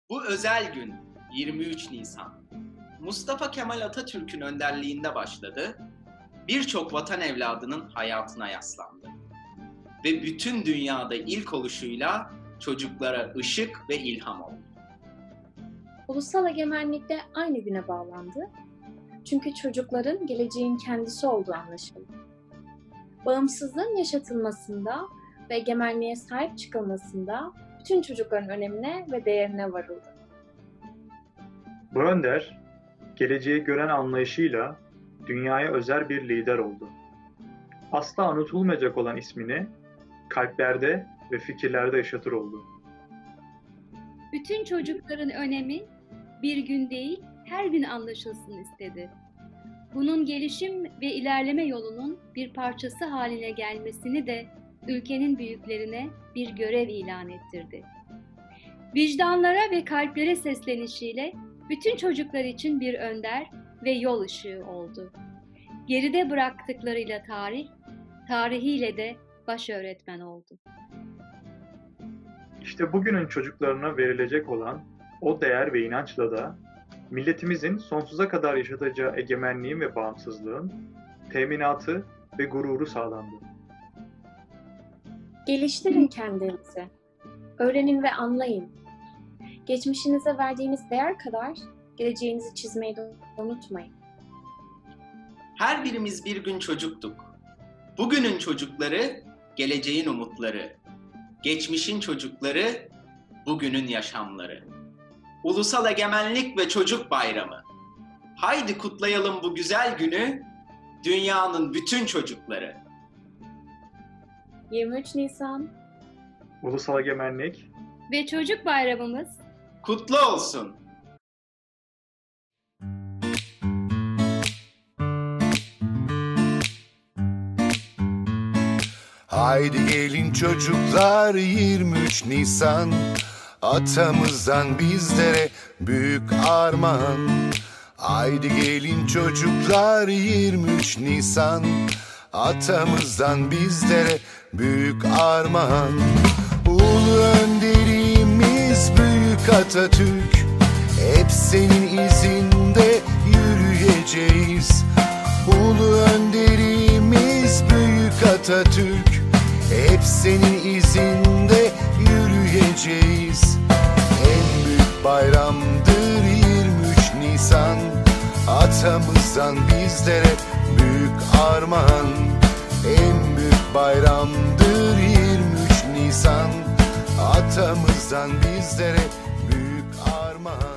Bu özel gün 23 Nisan. Mustafa Kemal Atatürk'ün önderliğinde başladı, birçok vatan evladının hayatına yaslandı. Ve bütün dünyada ilk oluşuyla çocuklara ışık ve ilham oldu. Ulusal egemenlik de aynı güne bağlandı. Çünkü çocukların geleceğin kendisi olduğu anlaşıldı. Bağımsızlığın yaşatılmasında ve egemenliğe sahip çıkılmasında bütün çocukların önemine ve değerine varıldı. Bu önder, geleceği gören anlayışıyla dünyaya özel bir lider oldu. Asla unutulmayacak olan ismini kalplerde ve fikirlerde yaşatır oldu. Bütün çocukların önemi bir gün değil, her gün anlaşılsın istedi. Bunun gelişim ve ilerleme yolunun bir parçası haline gelmesini de ülkenin büyüklerine bir görev ilan ettirdi. Vicdanlara ve kalplere seslenişiyle bütün çocuklar için bir önder ve yol ışığı oldu. Geride bıraktıklarıyla tarihiyle de baş öğretmen oldu. İşte bugünün çocuklarına verilecek olan o değer ve inançla da milletimizin sonsuza kadar yaşatacağı egemenliğin ve bağımsızlığın teminatı ve gururu sağlandı. Geliştirin kendinizi. Öğrenin ve anlayın. Geçmişinize verdiğiniz değer kadar geleceğinizi çizmeyi de unutmayın. Her birimiz bir gün çocuktuk. Bugünün çocukları, geleceğin umutları. Geçmişin çocukları, bugünün yaşamları. Ulusal Egemenlik ve Çocuk Bayramı. Haydi kutlayalım bu güzel günü, dünyanın bütün çocukları. 23 Nisan Ulusal Egemenlik Ve Çocuk Bayramımız kutlu olsun. Haydi gelin çocuklar 23 Nisan, atamızdan bizlere büyük armağan. Haydi gelin çocuklar 23 Nisan, atamızdan bizlere büyük armağan. Ulu önderimiz büyük Atatürk, hep senin izinde yürüyeceğiz. Ulu önderimiz büyük Atatürk, hep senin izinde yürüyeceğiz. En büyük bayramdır 23 Nisan, atamızdan bizlere büyük armağan. En büyük bayramdır 23 Nisan, atamızdan bizlere büyük armağan.